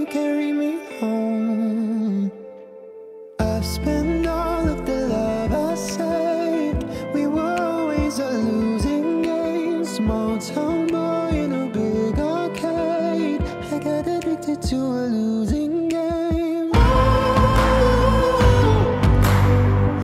carry me home. I've spent all of the love I saved. We were always a losing game. Small town boy in a big arcade. I got addicted to a